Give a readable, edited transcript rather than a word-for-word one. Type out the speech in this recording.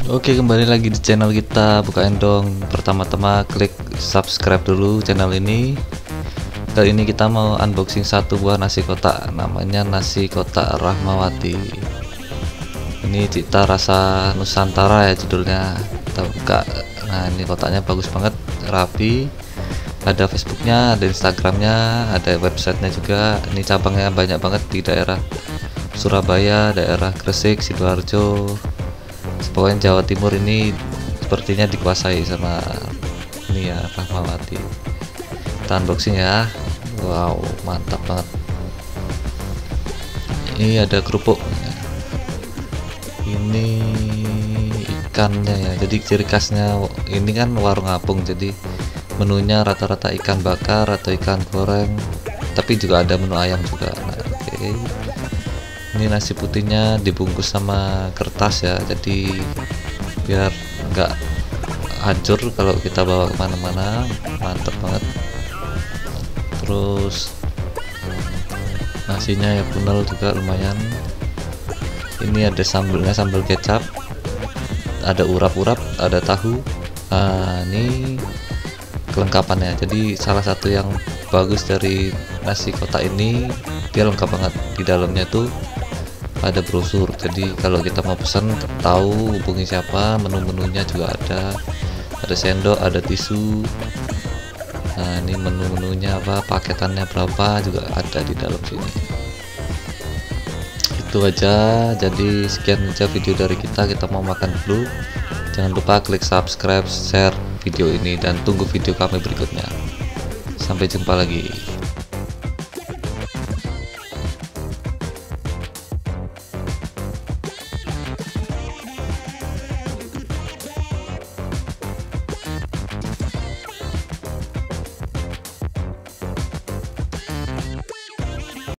Oke, kembali lagi di channel kita. Bukain dong. Pertama-tama klik subscribe dulu channel ini. Kali ini kita mau unboxing satu buah nasi kotak, namanya nasi kotak Rahmawati. Ini cita rasa Nusantara ya judulnya. Kita buka. Nah, ini kotaknya bagus banget, rapi. Ada Facebooknya, ada Instagramnya, ada websitenya juga. Ini cabangnya banyak banget di daerah Surabaya, daerah Gresik, Sidoarjo. Pokoknya Jawa Timur ini sepertinya dikuasai sama ini ya, Rahmawati. Kita unboxing ya. Wow, mantap banget. Ini ada kerupuk. Ini ikannya ya. Jadi ciri khasnya ini kan warung apung, jadi menunya rata-rata ikan bakar atau ikan goreng, tapi juga ada menu ayam juga. Nah, oke. Ini nasi putihnya dibungkus sama kertas ya, jadi biar nggak hancur kalau kita bawa kemana-mana. Mantep banget. Terus nasinya ya punel juga lumayan. Ini ada sambelnya, sambal kecap, ada urap-urap, ada tahu. Nah, ini kelengkapannya. Jadi salah satu yang bagus dari nasi kotak ini, dia lengkap banget. Di dalamnya tuh ada brosur, jadi kalau kita mau pesan tahu hubungi siapa, menu-menunya juga ada sendok, ada tisu. Nah, ini menu-menunya apa, paketannya berapa juga ada di dalam sini. Itu aja. Jadi sekian aja video dari kita mau makan dulu. Jangan lupa klik subscribe, share video ini, dan tunggu video kami berikutnya. Sampai jumpa lagi.